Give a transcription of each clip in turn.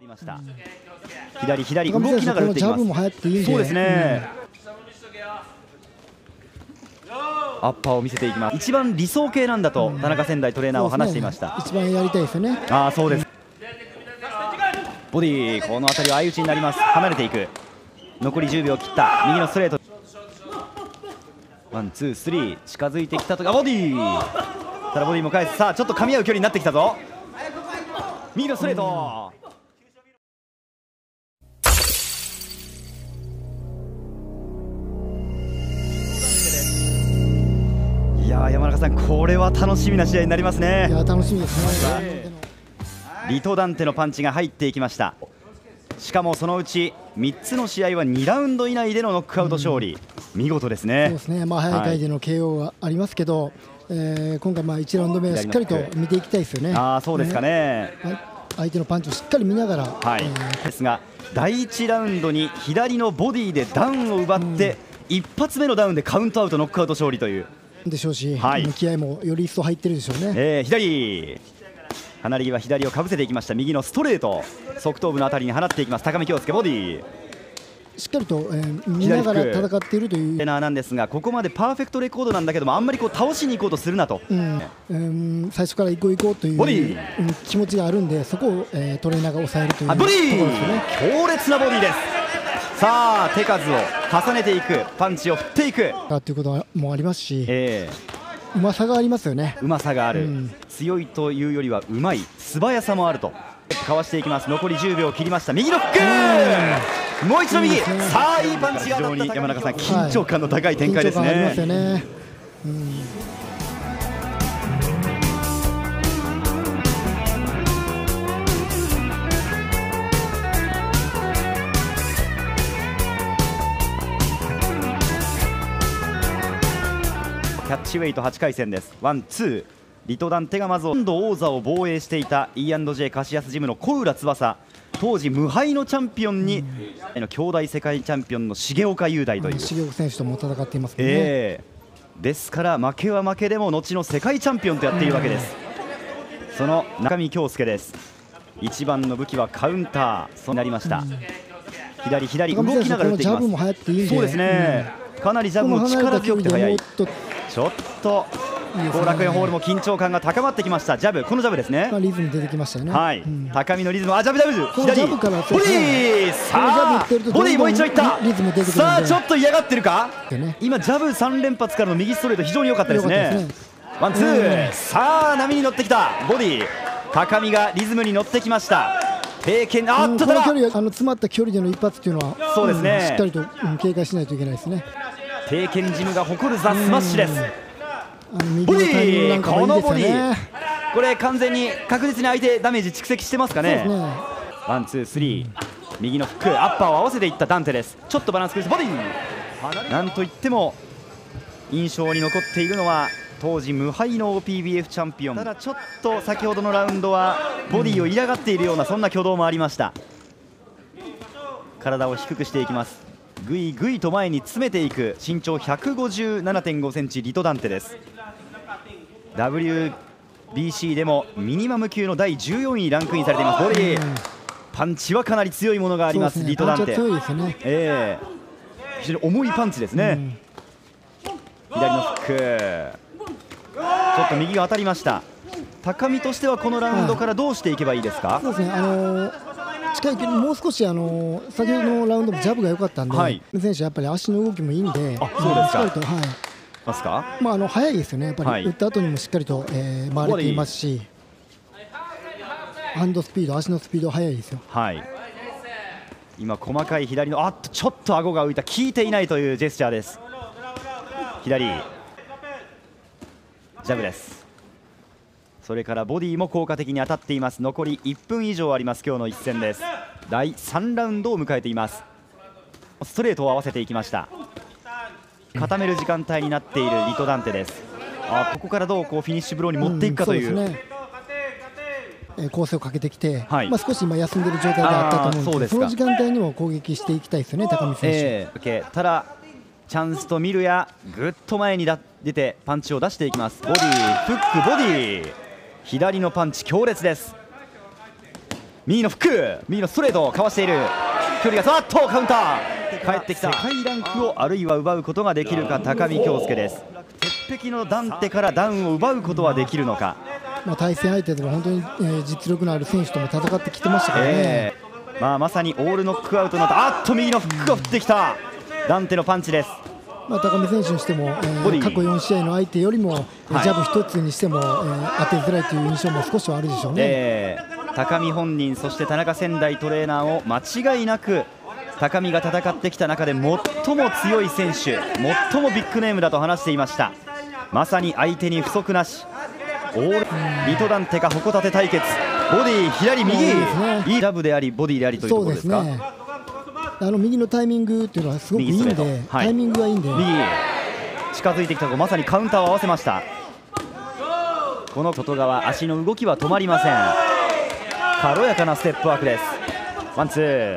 左動きながら打っていきます。そうですね、アッパーを見せていきます。一番理想形なんだと田中仙台トレーナーは話していました。 一番やりたいですよね。 そうです。ボディ、この辺りは相打ちになります。離れていく。残り10秒切った。右のストレート、ワンツースリー、近づいてきたとかボディ、ただボディも返す。さあちょっと噛み合う距離になってきたぞ。右のストレート、いや山中さん、これは楽しみな試合になりますね。 いや楽しみですね。 リトダンテのパンチが入っていきました。しかもそのうち3つの試合は2ラウンド以内でのノックアウト勝利、見事ですね。 そうですね、早い回での KO がありますけど、今回1ラウンド目はしっかりと見ていきたいですよね。 そうですかね。 相手のパンチをしっかり見ながら、 ですが第1ラウンドに左のボディでダウンを奪って、一発目のダウンでカウントアウト、ノックアウト勝利というでしょうし、気合もより一層入ってるでしょうね。 左離れ際、左をかぶせていきました。右のストレート、側頭部のあたりに放っていきます。高見京介、ボディしっかりと、見ながら戦っているというトレーナーなんですが、ここまでパーフェクトレコードなんだけども、あんまり倒しに行こうとするなと、 最初から行こうという気持ちがあるんで、そこを、トレーナーが抑えるというところですよね。 強烈なボディです。さあ手数を重ねていく、パンチを振っていくということもありますし、うまさがありますよね。 うまさがある、強いというよりはうまい、素早さもあると。かわしていきます。残り10秒切りました。右のフック、もう一度右、さあいいパンチが当たった。非常に山中さん、緊張感の高い展開ですね。キャッチウェイト8回戦です。ワンツー、リトダンテがまず今度王座を防衛していた E&J カシヤスジムの小浦翼、当時無敗のチャンピオンに、兄弟世界チャンピオンの重岡雄大という、 重岡選手とも戦っていますね。 ですから負けは負けでも後の世界チャンピオンとやっているわけです。その中見京介です。一番の武器はカウンター、そうなりました。左動きながら打っていきます。そうですね、かなりジャブも力強くて速い。ちょっと後楽園ホールも緊張感が高まってきました。ジャブ、このジャブですね。 リズム出てきましたよね。 高みのリズム、ジャブ左ボディ、さあボディもう一度いった。さあちょっと嫌がってるか。今ジャブ3連発からの右ストレート、非常に良かったですね。ワンツー、さあ波に乗ってきたボディ、高みがリズムに乗ってきました。経験、 この距離、詰まった距離での一発っていうのは、 そうですね、 しっかりと警戒しないといけないですね。 経験ジムが誇るザ・スマッシュです。ボディ、このボディ、これ完全に確実に相手ダメージ蓄積してますかね。ワンツースリー、右のフック、アッパーを合わせていったダンテです。ちょっとバランス崩してボディ、なんといっても印象に残っているのは当時無敗の OPBF チャンピオン。ただちょっと先ほどのラウンドはボディを嫌がっているような、そんな挙動もありました。体を低くしていきます。ぐいぐいと前に詰めていく、身長 157.5 センチリトダンテです。 WBC でもミニマム級の第14位にランクインされています。ボディパンチはかなり強いものがあります。リトダンテ、非常に重いパンチですね。左のフック、ちょっと右が当たりました。高見としてはこのラウンドからどうしていけばいいですか。 そうですね、近いけどもう少し先ほどのラウンドもジャブが良かったんで、選手やっぱり足の動きもいいんで、しっかりと速いですよね。やっぱり打った後にもしっかりと回れていますし、ハンドスピード、足のスピード速いですよ。今細かい左のちょっと顎が浮いた、効いていないというジェスチャーです。左ジャブです。それからボディも効果的に当たっています。残り1分以上あります。今日の一戦です。第3ラウンドを迎えています。ストレートを合わせていきました。固める時間帯になっているリトダンテです。ここからどうフィニッシュブローに持っていくかという、 構成をかけてきて、少し今休んでいる状態であったと思うので、その時間帯にも攻撃していきたいですよね、高見選手。 ただチャンスと見るやぐっと前に出てパンチを出していきます。ボディフック、ボディ左のパンチ強烈です。 右のフック、右のストレートをかわしている。距離がカウンター帰ってきた。世界ランクをあるいは奪うことができるか高見恭介です。鉄壁のダンテからダウンを奪うことはできるのか。 対戦相手でも本当に実力のある選手とも戦ってきてましたからね。 まさにオールノックアウトになった。右のフックが降ってきたダンテのパンチです。 高見選手にしても、過去4試合の相手よりも、ジャブ1つにしても、当てづらいという印象も少しはあるでしょうね。 高見本人、そして田中仙台トレーナーを間違いなく高見が戦ってきた中で最も強い選手、最もビッグネームだと話していました。まさに相手に不足なし。リトダンテか矛盾対決。ボディ左右、いいジャブでありボディでありというところですか。 右のタイミングというのはすごくいいんで、タイミングがいいんで、 右近づいてきたとまさにカウンターを合わせました。この外側、足の動きは止まりません。軽やかなステップワークです。ワンツー、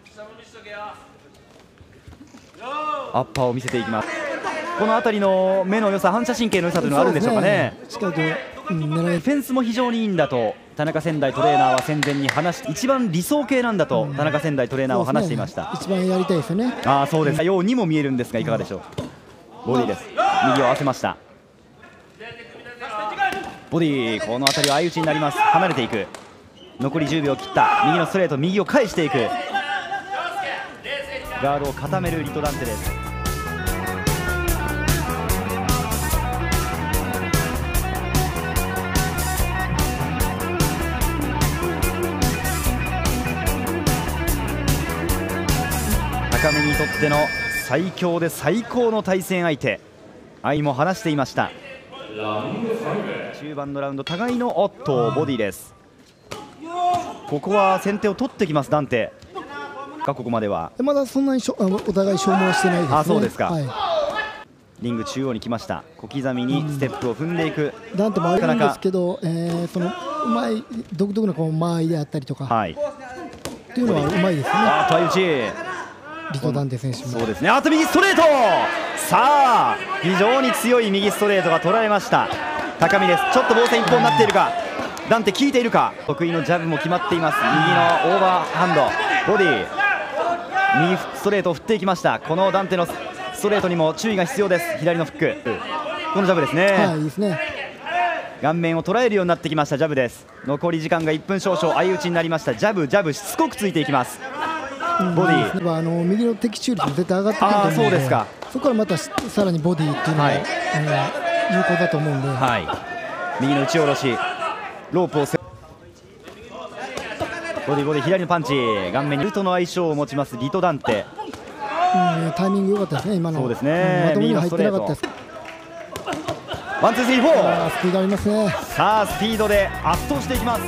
アッパーを見せていきます。この辺りの目の良さ、反射神経の良さというのはあるんでしょうかね。 しっかりとフェンスも非常にいいんだと田中仙台トレーナーは戦前に話して、一番理想形なんだと田中仙台トレーナーは話していました。 一番やりたいですよね。 そうです。ようにも見えるんですがいかがでしょう。ボディです。右を合わせました。ボディ、この辺りは相打ちになります。離れていく。残り10秒切った。右のストレート、右を返していく。ガードを固めるリトダンテです。高見にとっての最強で最高の対戦相手、相も話していました。中盤のラウンド、互いのボディです。ここは先手を取ってきますダンテが、ここまではまだそんなにお互い消耗してないですね。 そうですか。リング中央に来ました。小刻みにステップを踏んでいく。 ダンテもあるんですけど、そのうまい独特なこう間合いであったりとか、っていうのはうまいですね。 相打ちリトダンテ選手もそうですね。右ストレート、非常に強い右ストレートが捉えました高見です。ちょっと防戦一本になっているか、ダンテ効いているか。得意のジャブも決まっています。右のオーバーハンド、ボディ、右ストレートを振っていきました。このダンテのストレートにも注意が必要です。左のフック、このジャブですね。 いいですね。 顔面を捉えるようになってきましたジャブです。残り時間が1分少々、相打ちになりました。ジャブジャブしつこくついていきます。ボディ、 右の的中率も絶対上がってくると思うので、 そうですか。 そこからまたさらにボディっていうのが、有効だと思うんで、 右の打ち下ろし、ロープをボディボディ、左のパンチ、顔面にルトの相性を持ちますリトダンテ。 タイミング良かったですね、今の。 そうですね。 まともに入ってなかったです。 ワンツースリーフォー、 スピードありますね。 スピードで圧倒していきます。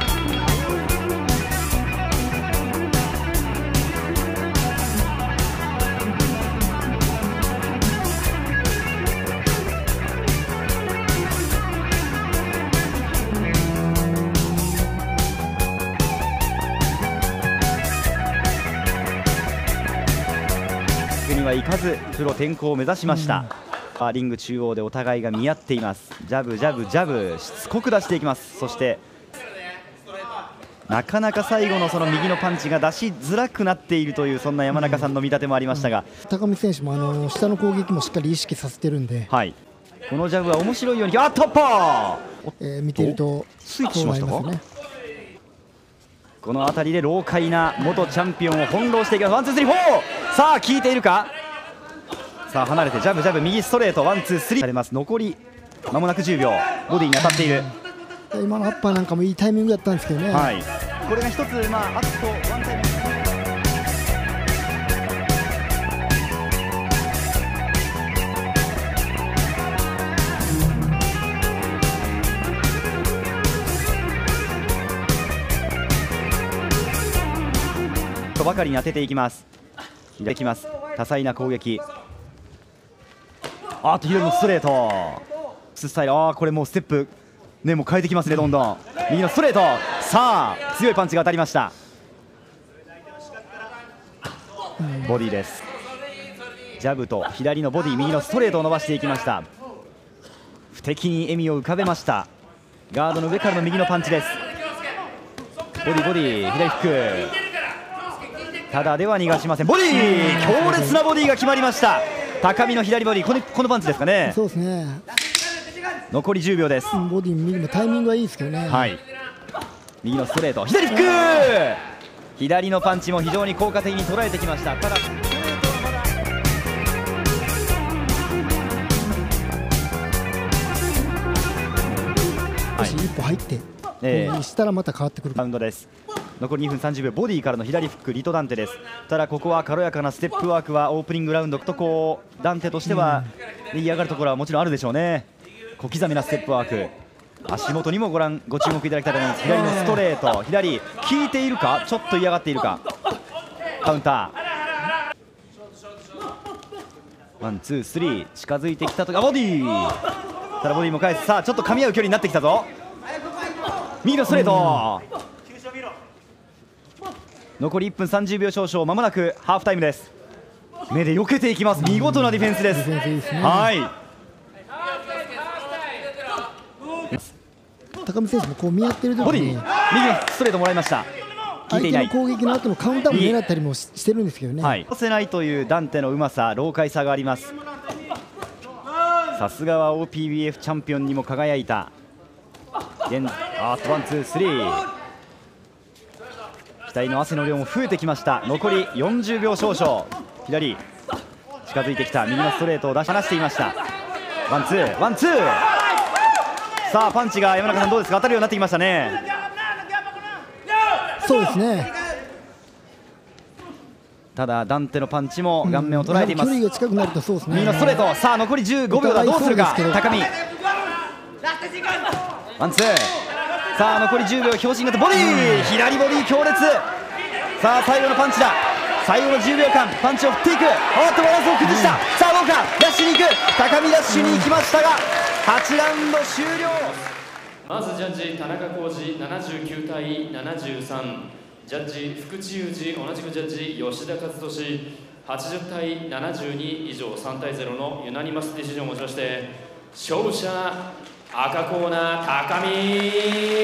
には行かずプロ転向を目指しました。リング中央でお互いが見合っています。ジャブジャブジャブ、しつこく出していきます。そしてなかなか最後のその右のパンチが出しづらくなっているという、そんな山中さんの見立てもありましたが、 高見選手も下の攻撃もしっかり意識させてるんで、 このジャブは面白いように、突破、 見ているとスイッチしましたか。この辺りで老快な元チャンピオンを翻弄していきます。ワンツースリーフォー、効いているか。離れてジャブジャブ、右ストレート、ワンツースリーされます。残り間もなく10秒、ボディに当たっている。 今のアッパーなんかもいいタイミングだったんですけどね。 これが一つ、あとワンタイミング。とばかりに当てていきます。左きます。多彩な攻撃。左のストレート。スタイル。これもうステップね、もう変えてきますね、どんどん。右のストレート。強いパンチが当たりました。ボディです。ジャブと左のボディ、右のストレートを伸ばしていきました。不敵に笑みを浮かべました。ガードの上からの右のパンチです。 ボディボディ、左フック、ただでは逃がしません。ボディ、強烈なボディが決まりました。高見の左ボディ、このパンチですかね。 そうですね。 残り10秒です。 ボディ右もタイミングはいいですけどね。 はい、右のストレート、左フック、左のパンチも非常に効果的に捉えてきました。ただ少し一歩入ってしたらまた変わってくる。 ラウンドです。残り2分30秒、ボディからの左フック、リトダンテです。ただここは軽やかなステップワークはオープニングラウンドとこうダンテとしては嫌がるところはもちろんあるでしょうね。小刻みなステップワーク、足元にもご注目いただきたいと思います。左のストレート、左効いているか、ちょっと嫌がっているか、カウンター、ワンツースリー、近づいてきたとかボディ、ただボディも返す。さあちょっと噛み合う距離になってきたぞ。右のストレート、残り1分30秒少々、まもなくハーフタイムです。目で避けていきます。見事なディフェンスです。はい、 高見選手もこう見合ってる時に右ストレートもらいました。 相手の攻撃の後のカウンターも狙ったりもしてるんですけどね。 押せないというダンテのうまさ、老快さがあります。さすがは OPBF チャンピオンにも輝いたワンツースリー、額の汗の量も増えてきました。残り40秒少々、左近づいてきた右のストレートを出し離していました。ワンツーワンツー、さあパンチが山中さんどうですか、当たるようになってきましたね。 そうですね。 ただダンテのパンチも顔面を捉えています。 距離が近くなるとそうですね。 右のストレート、さあ残り15秒だ、どうするか高見、ワンツー、さあ残り10秒、強振型ボディ、左ボディ強烈。さあ最後のパンチだ、最後の10秒間パンチを振っていく。バランスを崩した。さあどうか、ラッシュに行く、高見ラッシュに行きましたが8ラウンド終了。 まずジャッジ田中浩二79対73、ジャッジ福地裕二、同じくジャッジ吉田和俊80対72、以上3対0のユナニマスディシジョンをもちまして勝者赤コーナー高見